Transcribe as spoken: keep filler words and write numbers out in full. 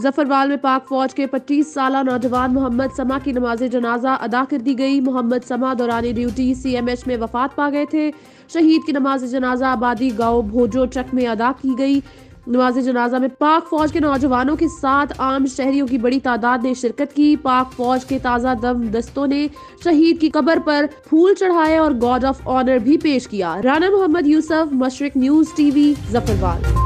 जफरवाल में पाक फौज के पच्चीस साल नौजवान मोहम्मद समा की नमाज जनाजा अदा कर दी गई। मोहम्मद समा दौरान ड्यूटी सी एम एच में वफात पा गए थे। शहीद की नमाज जनाजा आबादी गांव भोजो चक में अदा की गई। नमाज जनाजा में पाक फौज के नौजवानों के साथ आम शहरियों की बड़ी तादाद ने शिरकत की। पाक फौज के ताज़ा दम दस्तों ने शहीद की कब्र पर फूल चढ़ाए और गार्ड ऑफ ऑनर भी पेश किया। Rana Mohammad Yusuf, Mashriq news TV, Zafarwal.